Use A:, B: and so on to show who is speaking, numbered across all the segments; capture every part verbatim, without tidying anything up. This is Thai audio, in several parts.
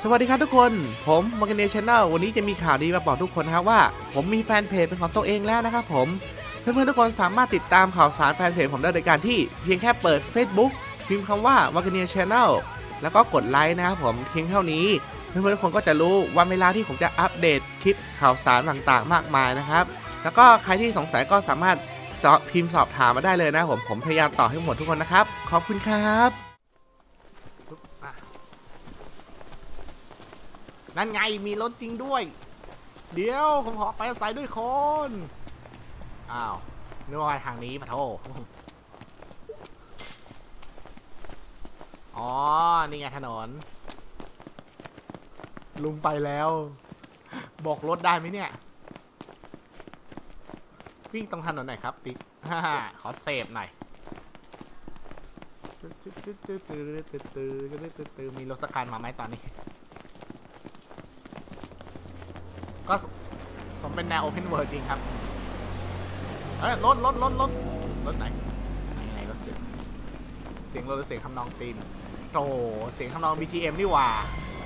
A: สวัสดีครับทุกคนผมมาร์กเนชั่นแนลวันนี้จะมีข่าวดีมาบอกทุกคนนะครับว่าผมมีแฟนเพจเป็นของตัวเองแล้วนะครับผมเพื่อนๆทุกคนสามารถติดตามข่าวสารแฟนเพจผมได้โดยการที่เพียงแค่เปิด Facebook พิมพ์คำว่ามาร์กเนชั่นแนลแล้วก็กดไลค์นะครับผมเพียงเท่านี้เพื่อนๆทุกคนก็จะรู้วันเวลาที่ผมจะอัปเดตคลิปข่าวสารต่างๆมากมายนะครับแล้วก็ใครที่สงสัยก็สามารถพิมพ์สอบถามมาได้เลยนะผมผมพยายามตอบให้หมดทุกคนนะครับขอบคุณครับนั่นไงมีรถจริงด้วยเดี๋ยวผมขอไปอาศัยด้วยคนอ้าวนึกว่าทางนี้ปะโถอ๋อนี่ไงถนนลุงไปแล้วบอกรถได้ไหมเนี่ยวิ่งตรงถนนหน่อยครับติ๊กขอเซฟหน่อยมีรถสกัดมาไหมตอนนี้ก็สมเป็นแนว Open World จริงครับเอ้ยรถรถรถรถรถไหนไหนไหนรถเสียงเสียงรถหรือเสียงทำนองตีนโตเสียงทำนอง บี จี เอ็ม นี่หว่า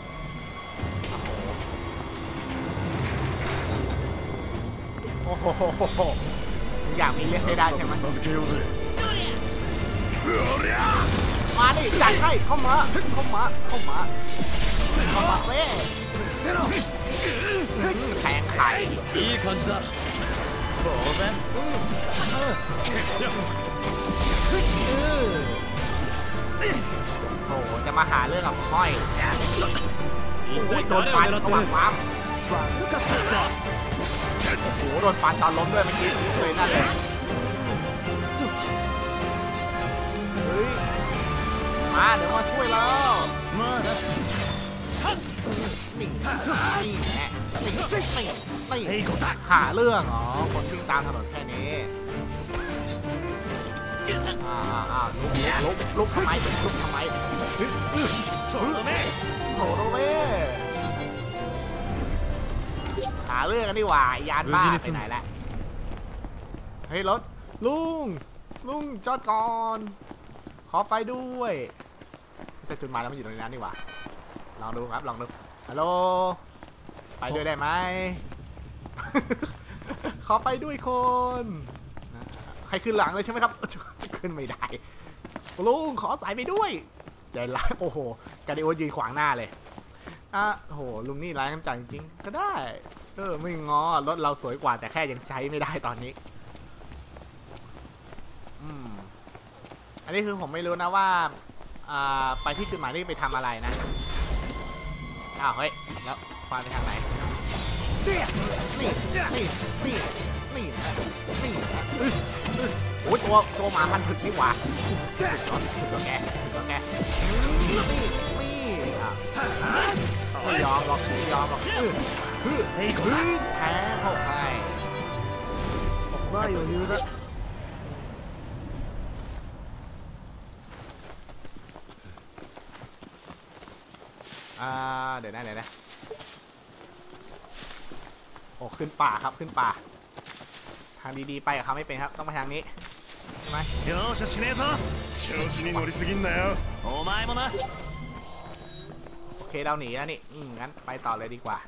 A: โอ้โหโอ้โหอยากมีเลือดให้ได้ใช่ไหมมาดิจัดให้เข้ามาเข้ามาเข้ามาเข้ามาเว้ยแทงไข่いい感じだ当然โอ้โหจะมาหาเรื่องกับห้อยโดนฟันระหว่างปั๊มโอ้โหโดนฟันตอนล้มด้วยเมื่อกี้ช่วยนั่นเลยเฮ้ยมาเดี๋ยวมาช่วยแล้วนี่นี่แหละนี่นี่นี่หาเรื่องอ๋อคนวิ่งตามถนนแค่นี้อ่าอ่าลุกลุกลุกทำไมลุกทำไมโถโรเม่โถโรเม่หาเรื่องกันดีกว่ายานบ้าไปไหนแล้วเฮ้ยรถลุงลุงจอดก่อนขอไปด้วยแต่จุดหมายแล้วมันอยู่ตรงนั้นดีกว่าลองดูครับลองดูฮัลโหลไปด้วยได้ไหม ขอไปด้วยคนใครขึ้นหลังเลยใช่ไหมครับขึ้นไม่ได้ลุงขอสายไปด้วยใจร้ายโอ้โหกาดิโอยืนขวางหน้าเลยอ่ะโหลุงนี่ร้ายน้ำใจจริงๆก็ได้เออไม่งอรถเราสวยกว่าแต่แค่ยังใช้ไม่ได้ตอนนี้อืมอันนี้คือผมไม่รู้นะว่าอ่าไปที่จุดหมายนี่ไปทำอะไรนะอ้าวเฮ้ยแล้วควานไปทางไหนนี่นี่นี่นี่นี่นี่โอ้ยตัวตัวหมามันถึกนี่หว่าตัวแกตัวแกนี่นี่ไม่ยอมหรอกไม่ยอมหรอกเฮ้ยแพ้เข้าไปว่าอยู่ยืดอ่าเดี๋ยวนะเดี๋ยวนะโอ้ขึ้นป่าครับขึ้นป่าทางดีๆไปกับเขาไม่เป็นครับต้องมาทางนี้ใช่ไหมโอเคเราหนีแล้วนี่อืมงั้นไปต่อเลยดีกว่า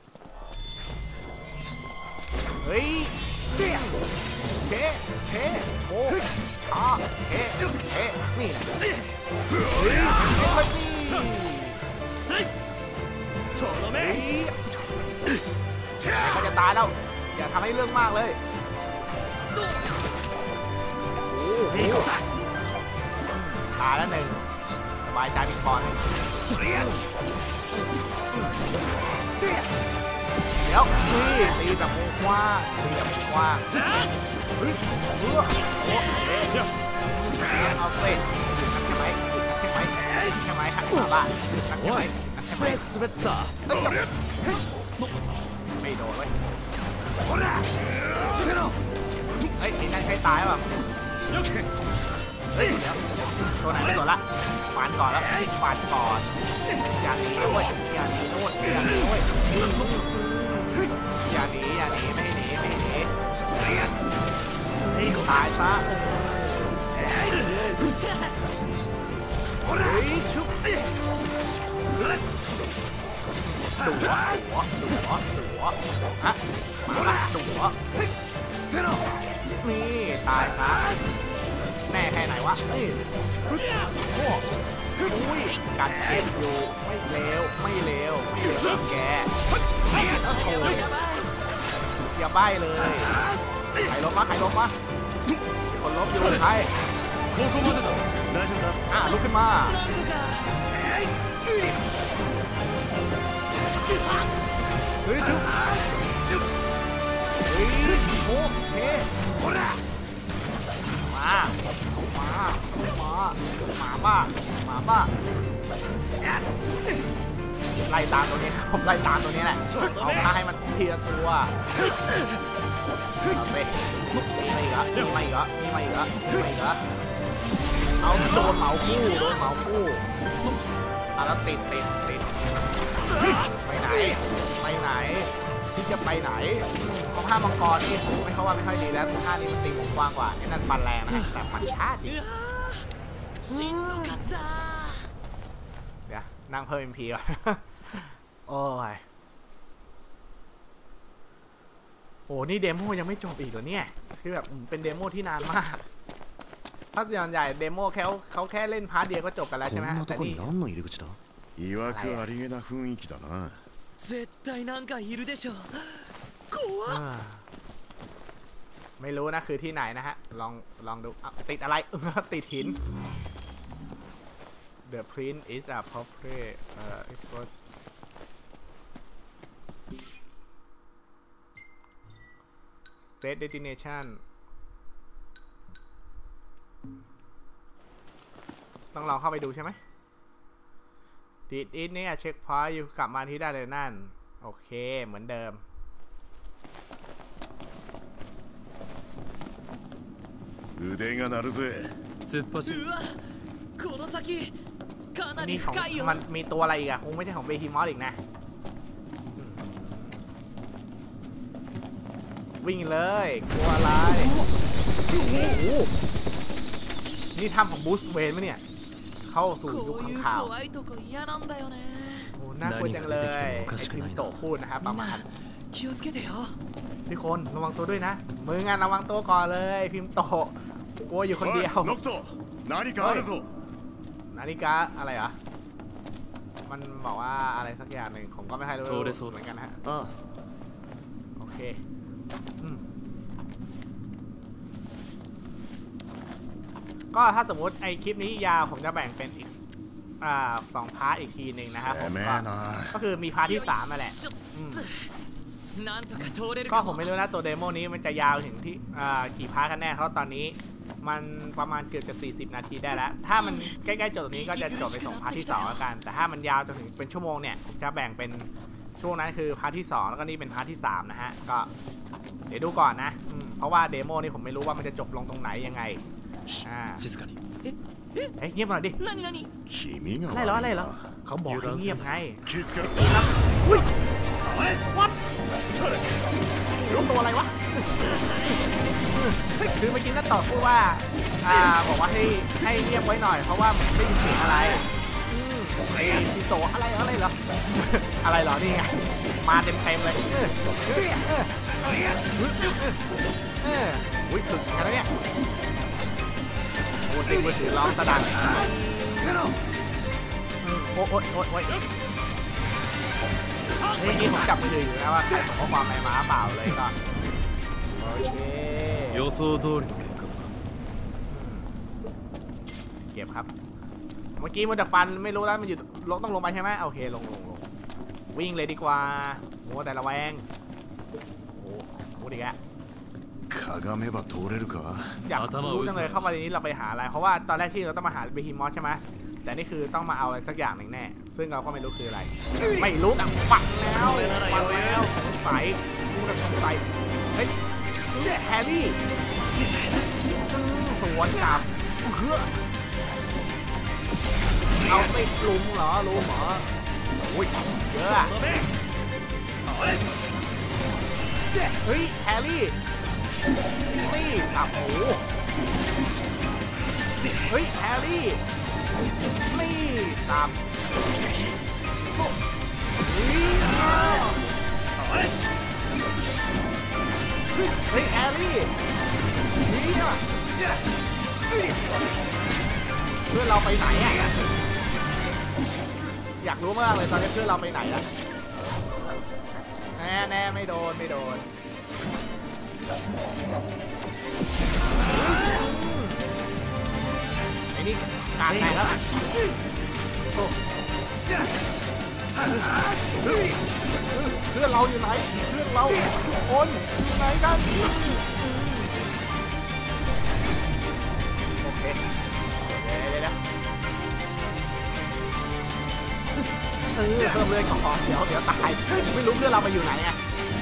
A: เฮ้ยเจ๊เจ๊เจ๊โอ้ช้าเจ๊เจ๊นี่นะเฮ้ยโถโรเม่ก็จะตายแล้วอย่าทำให้เรื่องมากเลยตายแล้วหนึ่งสบายใจมีพอหนึ่งเดี๋ยวตีตีแบบกว้างตีแบบกว้างเฮ้ยเฮ้ยโอ้เอ๊ะเอาเตะใช่ไหมใช่ไหมใช่ไหมหักขาบ้าใช่ไหมใช่ไหมไม่โดนเลยเฮ้ยไอ้นั่นใครตายแบบเฮ้ยเดี๋ยวตัวไหนไม่โดนละฟันก่อนแล้วฟันก่อนอย่าหนีด้วยอย่าหนีด้วยอย่าหนีด้วยอย่าหนีอย่าหนีไม่หนีไม่หนีตายซะเฮ้ยชุบ เดุหัวหัวดุหัวดุหัวฮะมาละดุหัวนี่ตายซะแน่แค่ไหนวะนี่โอ้อุ้ยกัดเก็บอยู่ไม่เลวไม่เลวไม่เลวแกแล้วโถอย่าใบ้เลยใครล้มมาใครล้มมาคนล้มอยู่ใครอ่ะลุกขึ้นมาเฮ้ยจุ๊บเฮ้ยโอ้เชมามามาหมาบ้าหมาบ้าไล่ตามตัวนี้ผมไล่ตามตัวนี้แหละเอามาให้มันทีละตัวเอาไปมีมาอีกเหรอมีมาอีกเหรอมีมาอีกเหรอมีมาอีกเหรอเอาโดนเหมาคู่โดนเหมาคู่อ่ะแล้วติดติดติดไปไหนไปไหนที่จะไปไหนเพราะท่ามังกรนี่ผมไม่เข้าว่าไม่ค่อยดีแล้วท่านี้มันตีวงกว้างกว่าไอ้นั่นปันแรงนะแต่มันช้าจริงเดี๋ยวนั่งเพิ่ม เอ็ม พี ก่อนโอ้ยโอ้นี่เดโมยังไม่จบอีกเหรอเนี่ยคือแบบเป็นเดโมที่นานมากถ้าส่วนใหญ่เดโมแค่เขาแค่เล่นพาร์ทเดียวก็จบกันแล้วใช่ไหมแต่นี่
B: いわくありげな雰囲気だな。
C: 絶対なんかいるでしょ。怖っ。
A: ไม่รู้นะคือที่ไหนนะฮะลองลองดูติดอะไรติดหิน The print is a portrait เอ่อ it was state destination ต้องลองเข้าไปดูใช่ไหมดิดอินเนี่ยเช็คพอยต์อยู่กลับมาที่ได้เลยนั่นโอเคเหมือนเดิม
B: 腕が鳴るぜ。
C: 突っ走る。うわ、この先かなり
A: นี่ของ
C: 深いよ。
A: มันมีตัวอะไรอีกอะคงไม่ใช่ของเบฮิมอสอีกนะวิ่งเลยกลัวอะไรโอ้โหนี่ถ้ำของบูสเวนไหมเนี่ยเข้าสู่ยุคขังข่าวโอ้น่ากลัวจังเลยไอ้พิมโตะพูดนะครับประมาณทุกคนระวังตัวด้วยนะมืองานระวังตัวก่อนเลยพิมโตะกลัวอยู่คนเดียวนาฬิกานาฬิกาอะไรอ่ะมันบอกว่าอะไรสักอย่างหนึ่งผมก็ไม่ค่อยรู้เหมือนกันฮะโอเคก็ถ้าสมมติไอคลิปนี้ยาวผมจะแบ่งเป็นอีกอ่าสองพาร์ทอีกทีหนึ่งนะครับผมก็ก็คือมีพาร์ทที่สามนั่นแหละก็ผมไม่รู้นะตัวเดโมนี้มันจะยาวถึงที่อ่ากี่พาร์ทกันแน่เพราะตอนนี้มันประมาณเกือบจะสี่สิบนาทีได้แล้วถ้ามันใกล้ๆจบตรงนี้ก็จะจบไปส่งพาร์ทที่สองแล้วกันแต่ถ้ามันยาวจนถึงเป็นชั่วโมงเนี่ยผมจะแบ่งเป็นช่วงนั้นคือพาร์ทที่สองแล้วก็นี่เป็นพาร์ทที่สามนะฮะก็เดี๋ยวดูก่อนนะเพราะว่าเดโมนี่ผมไม่รู้ว่ามันจะจบลงตรงไหนยังไงอ่าเฮ้ยเงียบหน่อยดิอะไรเหรออะไรเหรอเขาบอกให้เงียบไงอุ้ยวัดรู้ตัวอะไรวะคือเมื่อกี้นั่นต่อพูดว่าอ่าบอกว่าให้ให้เงียบไว้หน่อยเพราะว่าไม่มีเสียงอะไรไอ้ติโตอะไรอะไรเหรออะไรเหรอนี่ไงมาเต็มเต็มเลยเออเออเออเอออุ้ยถึงกันแล้วเนี่ยโอ้ติดมือถือร้องตะดังโอ้โอ้โอ้โอ้ยนี่นี่ผมจับมือถืออยู่นะว่าใครส่งข้อความอะไรมาเปล่าเลยก็โอเค
C: 予想通りの結果
A: เก็บครับเมื่อกี้มันจะฟันไม่รู้แล้วมันอยู่ลงต้องลงไปใช่ไหมโอเคลงลงลงวิ่งเลยดีกว่าโอ้แต่ละแวงโอ้โหดีแกอยากรู้จังเลยเข้ามาในนี้เราไปหาอะไรเพราะว่าตอนแรกที่เราต้องมาหาเบฮิมอสใช่ไหมแต่นี่คือต้องมาเอาอะไรสักอย่างหนึ่งแน่ซึ่งเราก็ไม่รู้คืออะไรไม่รู้แต่ปักแล้วปักแล้วสงสัยรู้แต่สงสัยเฮ้ยแฮร์รี่สวนกลับเฮ้อเอาไปลุมเหรอลุมเหรอโอ้ยเยอะอะเฮ้ยแฮร์รี่นี่สับโอ้เฮ้ยแฮร์รี่นี่สับนี่เพื่อนเราไปไหนอ่ะอยากรู้มากเลยตอนนี้เพื่อนเราไปไหนอ่ะแน่แน่ไม่โดนไม่โดนไอ้นี่การแตกแล้วอ่ะโอ้เพื่อนเราอยู่ไหนเพื่อนเราคนอยู่ไหนกันโอเคเดี๋ยวเดี๋ยวเออเพิ่มเลือดของเดี๋ยวเดี๋ยวตายไม่รู้เพื่อนเรามาอยู่ไหนไง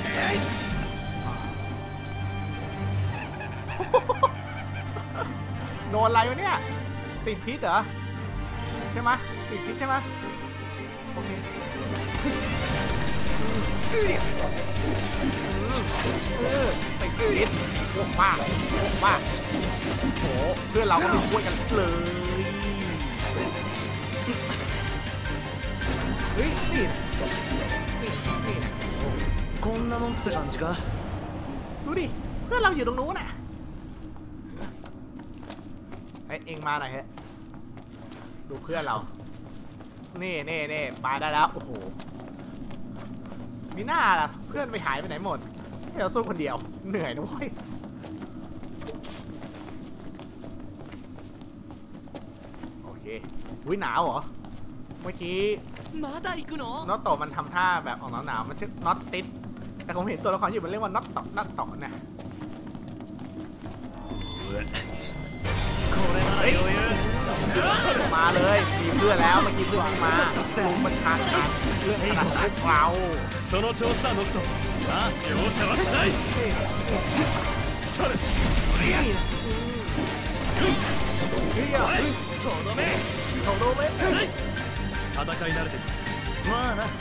A: โดนอะไรวะเนี่ยติดพิษเหรอใช่ไหมติดพิษใช่ไหมโอเคเออติดพิษโอ้มากโอ้มากโหเพื่อนเราก็มาช่วยกันเลยเฮ้ยนี่นี่นี่
D: こんなもんって感じか
A: ดูดิเพื่อนเราอยู่ตรงนู้นน่ะเอ้ยเอ็งมาหน่อยเฮ้ยดูเพื่อนเรานี่นี่นี่มาได้แล้วโอ้โหมีหน้าล่ะเพื่อนไปหายไปไหนหมดให้เราสู้คนเดียวเหนื่อยนะเว้ยโอเคอุ้ยหนาวเหรอเมื่อกี้
C: まだ行くの
A: น็อตโตมันทำท่าแบบออกหนาวๆมันชื่อน็อตติดแต่ผมเห็นตัวละครอยู่มันเรียกว่าน็อตโตน็อตโตนะมาเลยมีเพื่อนแล้วเมื่อกี้เพื่อนไม่มาลงประชาการเรื่องขนาดพวกเรา
D: その調子だノットあ容赦はしないそれ
A: เฮีย
D: とどめ
A: โถโดเม
D: 戦い慣れてるまあな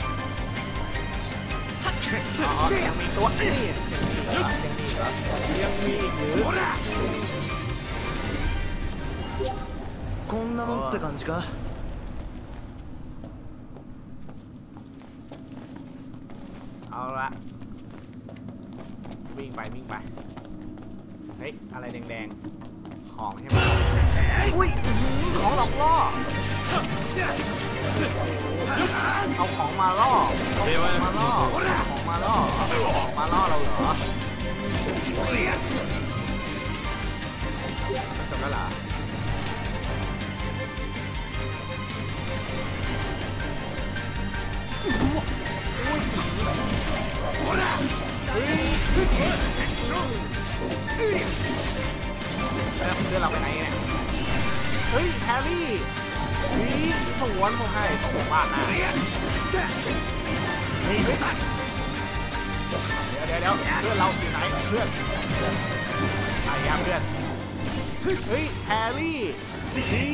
A: อ๋อยังมีตัวนี่ยังมีอีกหรือ
D: こんなもんって感じか
A: เอาละวิ่งไปวิ่งไปเฮ้ยอะไรแดงๆของใช่ไหมอุ้ยของหลอกล่อเอาของมาล่อเอาของมาล่อเอาของมาล่อเอาของมาล่อเราเหรอจบแล้วเหรอแล้วเพื่อนเราไปไหนเนี่ยเฮ้ยแฮร์รี่นี่สวนผมให้สวนบ้านนะเดี๋ยวเดี๋ยวเดี๋ยวเพื่อนเราอยู่ไหนเพื่อนไอ้ยาเพื่อนเฮ้ยแฮร์รี่นี่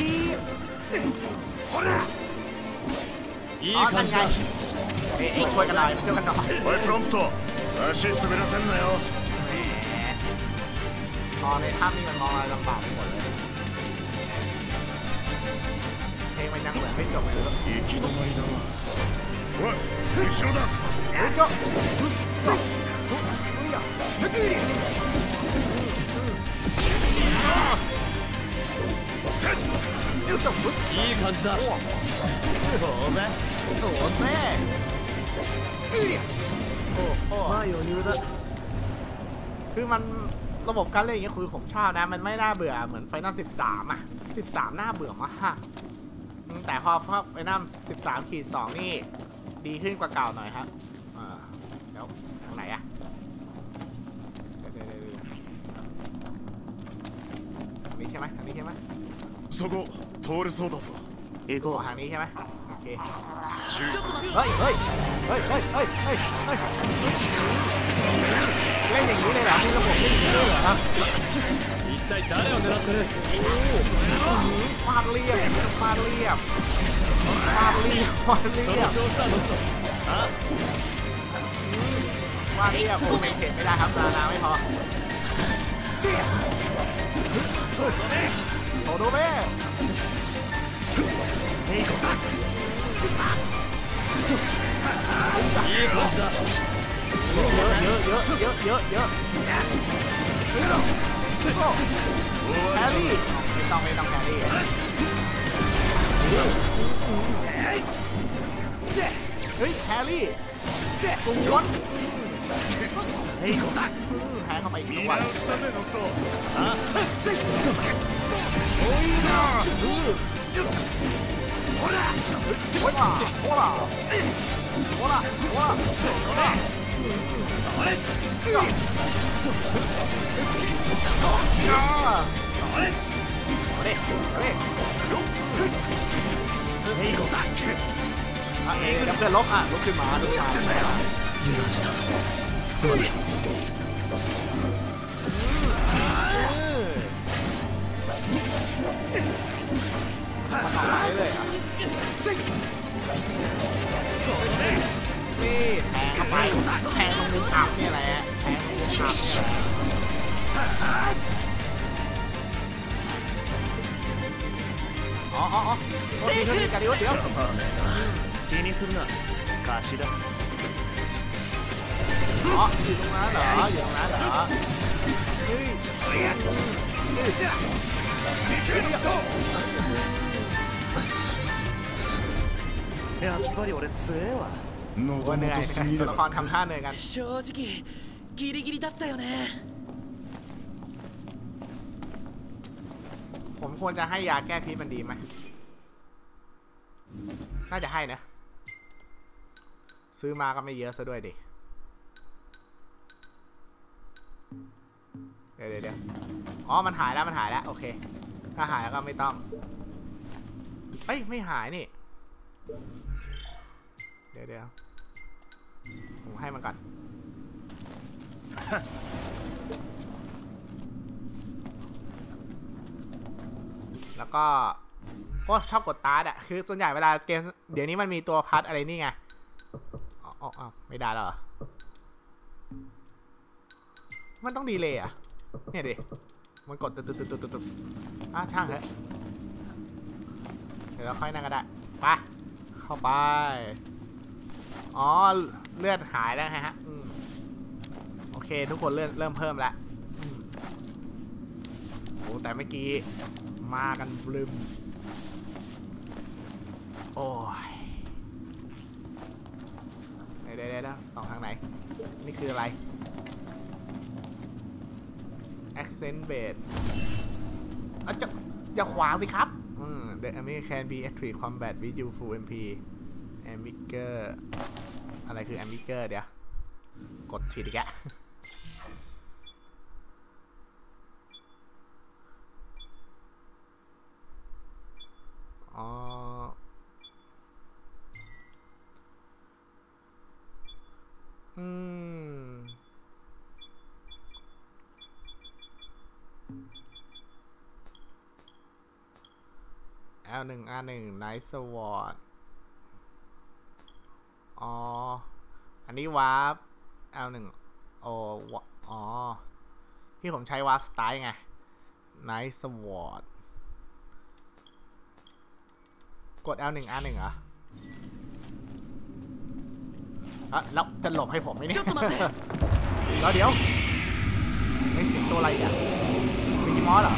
D: いい感じだ
A: เอ้ยช่วยกันหน่อยช่วยกันหน่อย
B: おいプロンプト足滑らせんなよ
A: มองในถ้ำนี่มันมองอะไรลำบากไปหมดเลยเพลงมันยังเหมือนไม่จบเลย
B: 行き止まりだわおい後ろだ
A: เฮ้ยก็เฮ้ยอ่ะเดี๋ยวจบปุ๊บ
D: いい感じだそうぜ
A: โอ้โหแม่โอ้โห
D: まあ余裕だ
A: คือมันระบบการเล่นอย่างเงี้ยคือผมชอบนะมันไม่น่าเบื่อเหมือนไฟนอลสิบสามอ่ะสิบสามน่าเบื่อมากแต่พอไฟนอลสิบสามขีดสองนี่ดีขึ้นกว่าเก่าหน่อยครับเดี๋ยวทางไหนอ่ะทางนี้ใช่ไหมทางนี้ใช่ไหม
B: そこ通れそうだぞ
D: 行こう
A: ทางนี้ใช่ไหมโอเค
C: ちょっと待って
A: เฮ้ยเฮ้ยเฮ้ยเฮ้ยเฮ้ยเฮ้ยเฮ้ยเล่นอย่างนี้เลยเหรอมีระบบเล่นอย่างนี้เลยเหรอครับ
D: 一体誰を狙ってる
A: ฟาดเรียบฟาดเรียบฟาดเรียบฟาดเรียบ
D: その調子だノットあ
A: ฟาดเรียบผมไม่เห็นไม่ได้ครับนานาไม่พอโถโดเบ้
D: いい感じだ
A: เยอะเยอะเยอะเยอะเยอะเยอะโก้แครี่ไม่ต้องไม่ต้องแครี่เฮ้ยแครี่ตุ้งล้นเฮ้ยเขาตัดแพ้เข้าไปอีก
B: 見
A: ตัว
B: 直すためのと
A: โอ้ยนะโอ้ล่ะโอ้ล่ะโอ้ล่ะโอ้ล่ะโอ้ล่ะโอ้ล่ะあれやあれあれあれเฮ้ยตักอ่ะเองเพื่อนลบอ่ะลุกขึ้นมาลุกขึ้นมา
D: 油断したすまない
A: มาต่อไปเลยอ่ะนี่แทงเข้าไปแทงตรงมุมอับนี่แหละแทงตรงมุมอับเนี่ยอ๋ออ๋ออ๋อโทษทีโทษทีกันดิวเดี๋ยว
D: 気にするな貸しだ
A: อ๋ออยู่ตรงนั้นเหรออยู่ตรงนั้นเหรอเฮ้ยเฮ้ย
D: やっぱり俺強えわ
B: 喉
A: ว่าเหนื่อย
B: 元すぎ
A: ตัว
B: れ
A: ละค
B: ば
A: รทำท่าเหนื่อยกัน
C: 正直ギリギリだったよね
A: ผมควรจะให้ยาแก้พิษมันดีไหมน่าจะให้นะซื้อมาก็ไม่เยอะซะด้วยดิเดี๋ยวเดี๋ยวเดี๋ยวอ๋อมันหายแล้วมันหายแล้วโอเคถ้าหายแล้วก็ไม่ต้องเอ้ยไม่หายนี่เดี๋ยวเดี๋ยวผมให้มันก่อนแล้วก็โอ้ชอบกดตาร์ดอะคือส่วนใหญ่เวลาเกมเดี๋ยวนี้มันมีตัวพัดอะไรนี่ไงอ๋ออ๋อไม่ได้แล้วเหรอมันต้องดีเลยอะเนี่ยดิมันกดตึ๊ดตึ๊ดตึ๊ดตึ๊ดตึ๊ดอ่ะช่างเถอะเดี๋ยวเราค่อยนั่งก็ได้ไปเข้าไปอ๋อเลือดหายแล้วไงฮะอืมโอเคทุกคนเริ่มเริ่มเพิ่มแล้วอืมโอ้แต่เมื่อกี้มากันบลืมโอ้ยเดี๋ยวเดี๋ยวเดี๋ยวสองทางไหนนี่คืออะไร accent base อ่ะจะอย่าขวางสิครับอืม the enemy can be actually combat with you full เอ็ม พี ambigger อะไรคือ ambigger เดี๋ยวกดทีดีกะอ๋ออืม แอล หนึ่ง อาร์ หนึ่ง Night Sword อ๋ออันนี้วาร์ป แอล หนึ่ง โอ้อ๋อที่ผมใช้วาร์ปสไตล์ไง Night Sword กด แอล หนึ่ง อาร์ หนึ่ง เหรออ่ะแล้วจะหลบให้ผมไหมเนี่ยแล้วเดี๋ยวไม่เสียงตัวอะไรอ่ะมิกกี้มอสเหรอ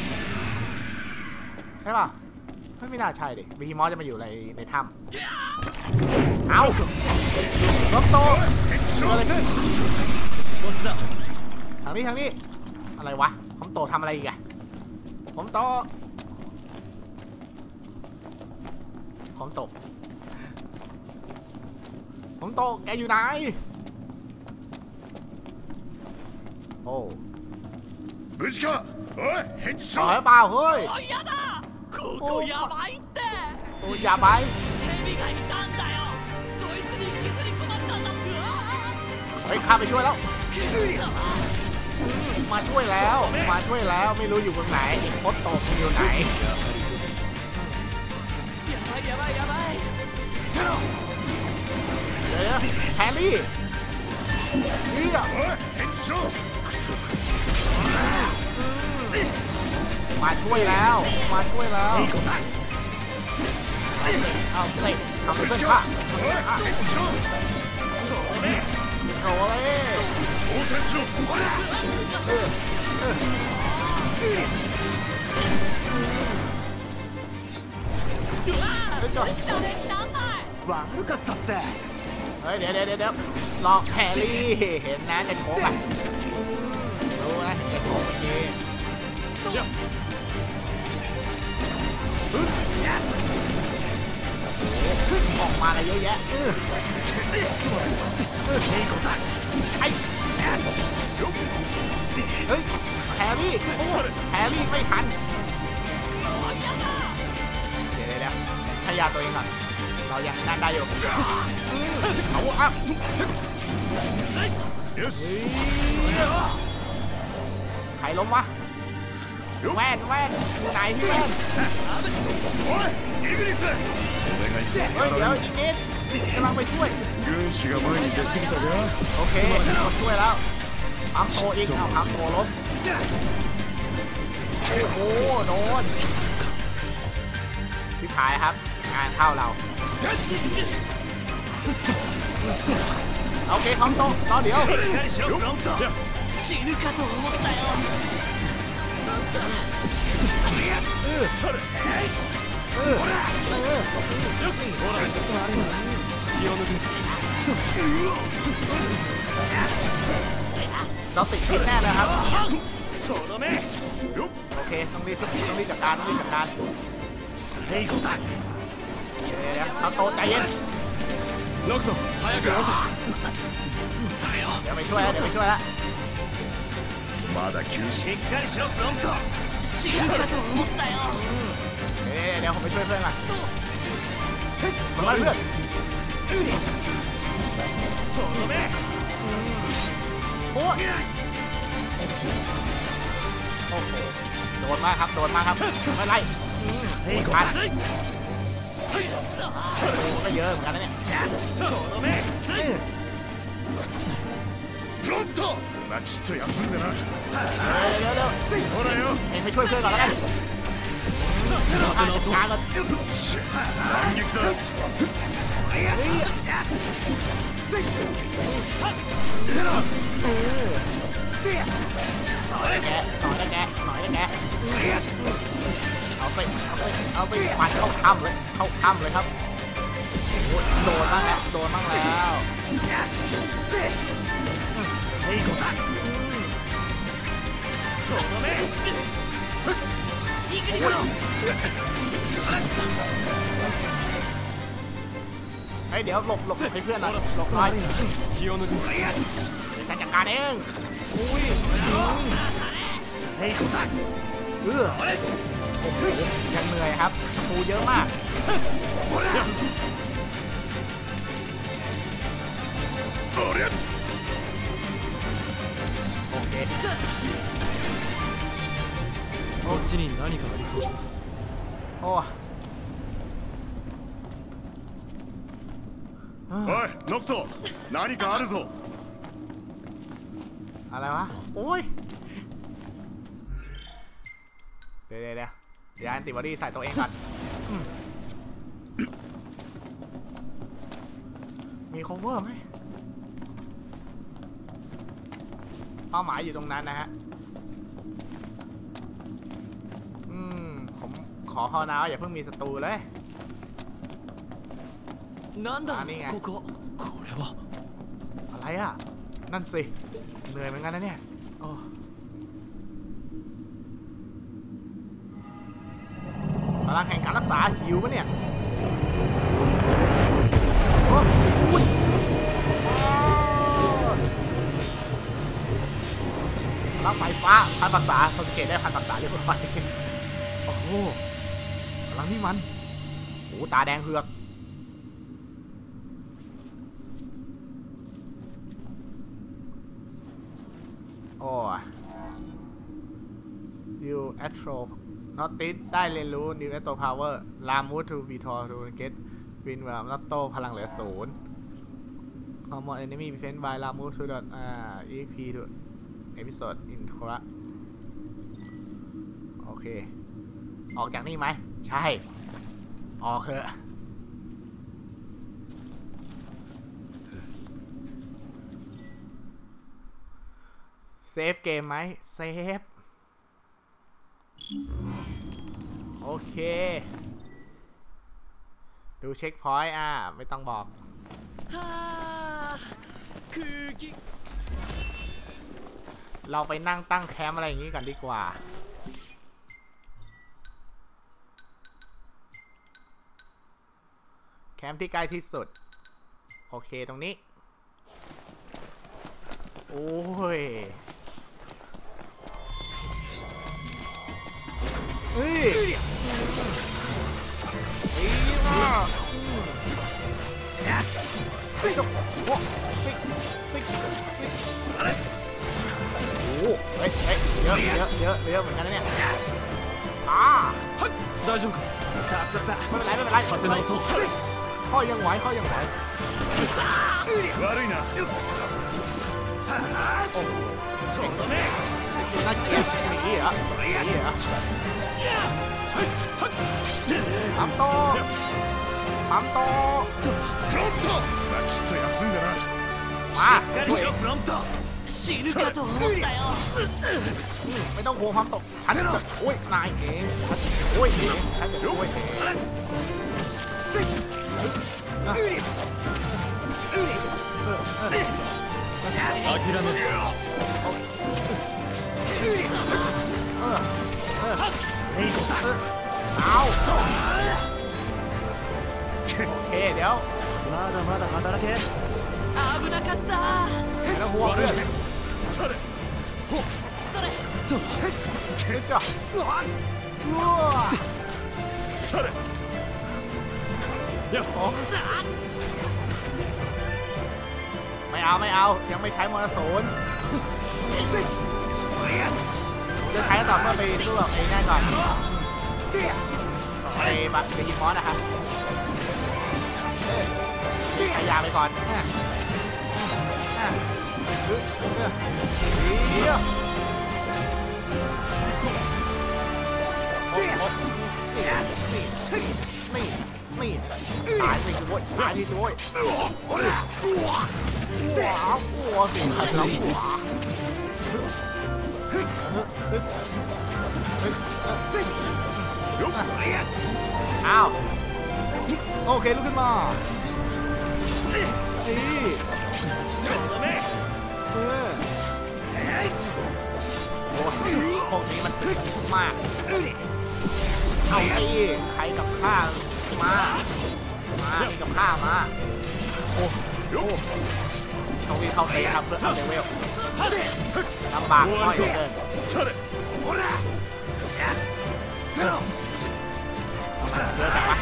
A: ใช่ป่ะไม่น่าใช่ดิมิกกี้มอสจะมาอยู่ในในถ้ำเอารถโตเกิดอะไรขึ้นทางนี้ทางนี้อะไรวะผมโตทำอะไรอีกอะผมโตผมโตผมโตแกอยู่ไหนโอ้
B: 無事かおい返事し
A: เฮ้ย
B: ろ
A: เปล่าเฮ้ย
C: おいやだここやばいって
A: โอ้ยอย่าไป
C: ヘビがいたんだよそいつに引きずり込まれたんだってうわ
A: เฮ้ยข้าไปช่วยแล้ว
C: ーくっそ
A: มาช่วยแล้วมาช่วยแล้วไม่รู้อยู่ตรงไหนโคตรโตมันอยู่ไหน
C: やばいやばいやばい
A: เดี๋ยวแฮร์รี่เฮีย
B: おい返事しろクソ
A: มาช่วยแล้วมาช่วยแล้วเอาเตะเอาเพื่อนข้า
B: おい返事しろ
A: โอ้เลย
B: 応戦しろ
A: เออเออจบ
D: 悪かったって
A: เฮ้ยเดี๋ยวเดี๋ยวเดี๋ยวหลอกแฮร์รี่เห็นนะจะโชกอ่ะรู้นะจะโชกเมื่อกี้ออกมาอะไรเยอะแยะไอ้เฮ้ยแฮร์รี่โอ้แฮร์รี่ไม่ทันเดี๋ยวเดี๋ยวขยับตัวเองก่อนเรายังนั่นได้อยู่เอาอ่ะใครล้มวะแว่นแว่นอยู่ไหนพี่แว่น
B: おいイグリス俺が言って
A: เฮ้ยเดี๋ยวอีกนิดกำลังไปช่วย
B: 軍師が前に出過ぎたか
A: โอเคเราช่วยแล้วปั๊มโตอีกเอาปั๊มโตล้มโอ้โหโดนพี่ขายครับงานเข้าเราโอเคปั๊มโตรอเดี๋ยว
C: 死ぬかと思ったよ
A: เออเออเออเราติดพิษแน่เลยครับโอเคต้องรีบต้องรีบจัดการต้องรีบจัดการเดี๋ยวเดี๋ยวปั๊มโตใจเย็น
D: ノクト早く直せ
A: เดี๋ยวไปช่วยแล้วเดี๋ยวไปช่วยแล้ว
B: まだ休止
D: しっかりしろフロント
C: 死ぬかと思ったよ
A: เดี๋ยวเดี๋ยวผมไปช่วยเพื่อนก่อนมาเพื่อน
D: とどめ
A: โอ้โอ้โหโดนมากครับโดนมากครับไม่ไรพันก็เยอะเหมือนกันนะเนี่ย
D: とどめ
B: フロントまあちょっと休んでな
A: เดี๋ยวเดี๋ยว
B: ほらよ
A: เองไปช่วยเพื่อนก่อนแล้วกันช้าก่อน
B: 反撃だ
A: หน่อยแกหน่อยแกหน่อยแกเอาไปเอาไปเอาไปฟันเข้าถ้ำเลยเข้าถ้ำเลยครับโดนบ้างแล้วโดนบ้างแล้ว
D: 最後だとどめ
C: イグリス
A: เฮ้ยเดี๋ยวหลบหลบให้เพื่อนหน่อยหลบหน่อย
D: 気を抜く
A: จะจัดการเองอุ้ย
D: 最後だ
A: เออโอ้โหยังเหนื่อยครับปูเยอะมาก
B: ありゃ
A: โอเค
D: こっちに何かありそう
A: โอ้
B: おいノクト何かあるぞ
A: อะไรวะโอ้ยเดี๋ยวเดี๋ยวเดี๋ยวเดี๋ยวอันติบอดี้ใส่ตัวเองก่อนอืมมี cover ไหมเป้าหมายอยู่ตรงนั้นนะฮะอืมผมขอภาวนาว่าอย่าเพิ่งมีศัตรูเลย
C: なんだ
A: 何が
C: ここ
D: これは
A: อะไรอ่ะ นั่นสิ เหนื่อยเหมือนกันนะเนี่ยโอ้พลังแห่งการรักษาหิวปะเนี่ยโอ้อุ๊ยพลังสายฟ้าพันปรักษาสังเกตได้พันปรักษาเรียบร้อยโอ้โหพลังนี่มันโอ้ตาแดงเหือกโอ้ New Astro Notice ได้เรียนรู้ New Astro Power ลามูทูวีทอทูเกตวินเวลนัตโตพลังเหลือศูนย์ Common Enemy Defense by ลามูทูดอทอ่า อี พี to Episode in c o r a โอเค ออกจากนี่ไหม ใช่ ออกเถอะเซฟเกมไหมเซฟโอเค ดูเช็คพอยต์อ่ะไม่ต้องบอก
C: はあ空気
A: เราไปนั่งตั้งแคมป์อะไรอย่างนี้กันดีกว่า แคมป์ที่ใกล้ที่สุด โอเคตรงนี้ โอ้ยเฮ้ยอีมาซิกโอ้ซิกซิกซิกโอ้เฮ้ยเฮ้ยเยอะเยอะเยอะเยอะเหมือนกันนะเนี่ยอ่า
D: 大丈夫か助かった
A: ไม่เป็นไรไม่เป็นไร
D: 立て直そう
A: ข้อยังไหวข้อยังไหว
B: 悪いな
A: โอ้โหน่าเกลียดหนีเหรอหนีเหรอปั๊มโตปั๊มโต
B: フロントまあちょっと休んでな
A: มา
D: しっかりしろフロント
C: 死ぬかと思ったよ
A: ไม่ต้องห่วงความตกฉันจะโอ้ยนายเองโอ้ยเองฉันจะช่วยเองเออเออ
D: 諦める
A: เออเออเออเอาโอเคเดี๋ยว
D: まだまだ働け
C: 危なかった
A: ไม่ต้องห่วงเพื่อน
B: それ
C: それ
A: เฮ้ยจ้ะว้า
B: それ
D: やっ
A: โอ้ไม่เอาไม่เอายังไม่ใช้มอเตอร์ศูนย์จะใช้ต่อเมื่อไปสู้กับเองได้ก่อนไปบัตรไปยิงมอสนะคะใช้ยาไปก่อนอ่ะอ่ะเฮ้ยเฮ้ยเฮ้ยโอ้โหนี่นี่นี่ตายสิโว้ยตายสิโว้ยว้าวว้าวสิใครแล้วว้าวอ้าวโอเคลุกขึ้นมานี่เออโอ้พวกนี้มันตึงมากเอาไอ้ใครกับข้ามามามีกับข้ามาโอ้โหต้องวิ่งเข้าเตะครับเพื่อเอาเลเวลลำบากน้อยเหลือเกิน
B: それほら
A: เยอะจังวะ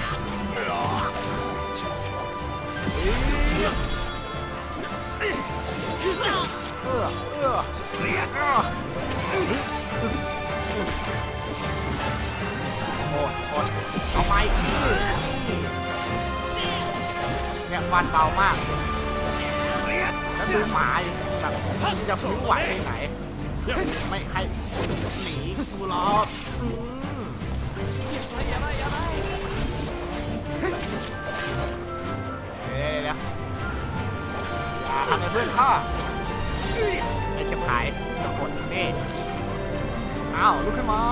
A: เออเออโอ้ยโอ้ยเอาไปเนี่ยฟันเบามากแล้วดูหมาแบบจะผิวไหวไปไหนไม่ให้หนีกูรออืมเดี๋ยวเดี๋ยวอย่าทำให้เพื่อนข้าไอ้เจ็บหายทั้งหมดนี่อ้าวลุกขึ้นมา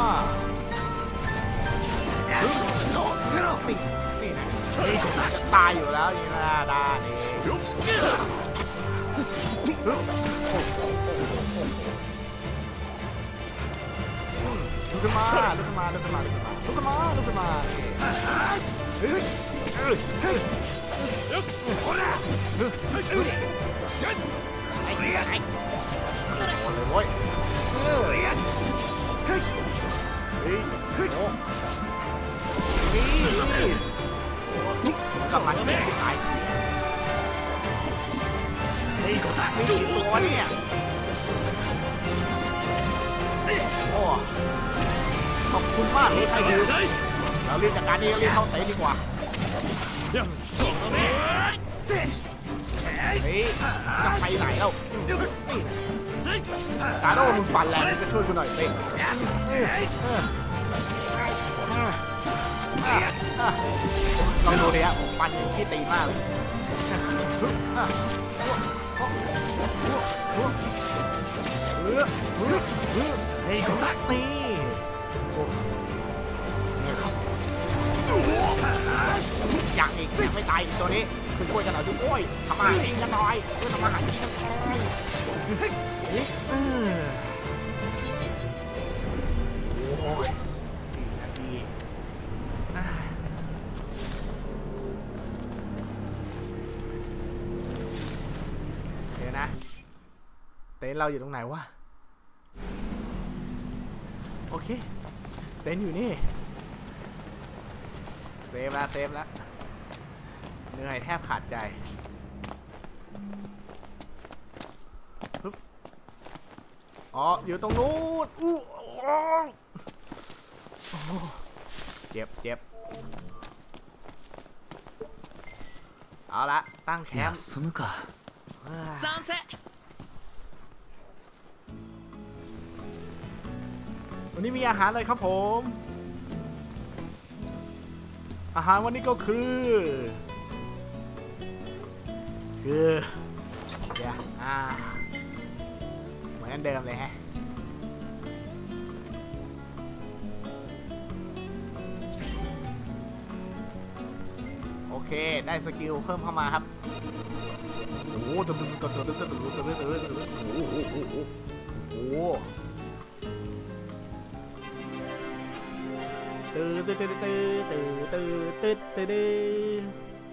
A: ตินี่นะจะตายอยู่แล้วนี่นะด้านี่ลุกขึ้นมาลุกขึ้นมาลุกขึ้นมาลุกขึ้นมาลุกขึ้นมาลุกขึ้นมาเฮ้ยเฮ้ยเฮ้ยโอ้ยไอ้ไอ้โอ้ยโว้ยเฮ้ยเฮ้ยโอ้นี่นี่กลับมาที่นี่ตายนี่ตัวเนี่ยโอ้ขอบคุณมากที่ใช้ดูเราเรียกจากการนี้เรียกเข้าเตะดีกว่าเฮ้ยจะไปไหนแล้วกาโดมึงปั่นแรงมึงก็ช่วยกูหน่อยเตะลองดูดิฮะผมปั่นที่ตีมากเลยนี่อย่างอีกยังไม่ตายอีกตัวนี้คุณช่วยกันหน่อยทุกโอ้ยทำมาหากินกันหน่อยช่วยทำมาหากินกันหน่อยเออโอ้ยสี่นาทีอ่าเดี๋ยวนะเต็นท์เราอยู่ตรงไหนวะโอเคเต็นท์อยู่นี่เซฟแล้วเซฟแล้วเหนื่อยแทบขาดใจปึ๊บอ๋ออยู่ตรงนู้นอู้โอ้เจ็บเจ็บเอาละตั้งแคมป์
D: 休むか。
C: 賛成
A: วันนี้มีอาหารเลยครับผมอาหารวันนี้ก็คือคือเดี๋ยวอ่าเหมือนเดิมเลยฮะโอเคได้สกิลเพิ่มเข้ามาครับโอ้โหตึ๊ดตึ๊ดตึ๊ดตึ๊ดตึ๊ดตึ๊ดตึ๊ดตึ๊ดตึ๊ดโอ้โหโอ้โหโอ้โหตื้อตื้อตื้อตื้อตื้อตื้อตื้อตื้อ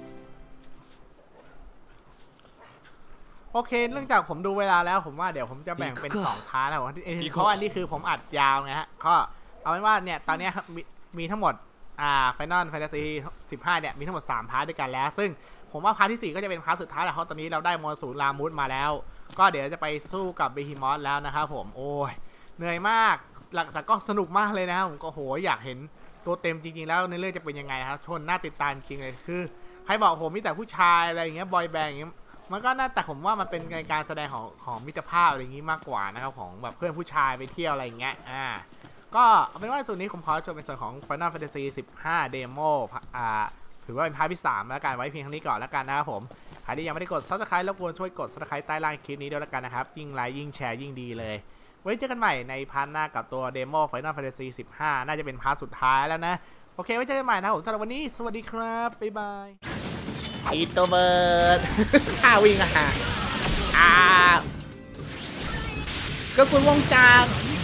A: โอเคเนื่องจากผมดูเวลาแล้วผมว่าเดี๋ยวผมจะแบ่งเป็นสองพาร์ทนะผมเพราะอันนี้คือผมอัดยาวไงฮะก็เอาเป็นว่าเนี่ยตอนนี้มีมีทั้งหมดอ่า Final Fantasy สิบห้าเนี่ยมีทั้งหมดสามพาร์ทด้วยกันแล้วซึ่งผมว่าพาร์ทที่สี่ก็จะเป็นพาร์ทสุดท้ายแหละเพราะตอนนี้เราได้มอสูลามูดมาแล้วก็เดี๋ยวจะไปสู้กับเบฮิมอสแล้วนะครับผมโอ้ยเหนื่อยมากแต่ก็สนุกมากเลยนะครับผมก็โหอยากเห็นตัวเต็มจริงๆแล้วในเรื่องจะเป็นยังไงนะครับชนน่าติดตามจริงเลยคือใครบอกผมมีแต่ผู้ชายอะไรอย่างเงี้ยบอยแบนด์อย่างเงี้ยมันก็น่าแต่ผมว่ามันเป็นการแสดงของของมิตรภาพอะไรอย่างงี้มากกว่านะครับของแบบเพื่อนผู้ชายไปเที่ยวอะไรอย่างเงี้ยอ่าก็เอาเป็นว่าส่วนนี้ผมขอจบเป็นส่วนของ Final Fantasy สิบห้า Demo อ่าถือว่าเป็นพาร์ทที่สามแล้วกันไว้เพียงเท่านี้ก่อนแล้วกันนะครับผมใครที่ยังไม่ได้กด Subscribe รบกวนช่วยกด Subscribe ใต้ล่างคลิปนี้ด้วยแล้วกันนะครับยิ่งไลค์ยิ่งแชร์ยิ่งดีเลยไว้เจอกันใหม่ในพาร์ทหน้ากับตัว Demo Final Fantasy สิบห้าน่าจะเป็นพาร์ทสุดท้ายแล้วนะโอเคไว้เจอกันใหม่นะผมสำหรับวันนี้สวัสดีครับบ๊ายบายอีโตเบิร์ดข้าวิ่งอ่ะอ่ากระสุนวงจาง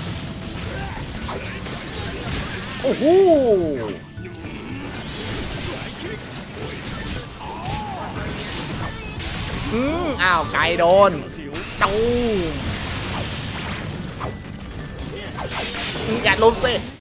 A: โอ้โหอืมอ้าวไก่โดนจูอย่าลุมสิ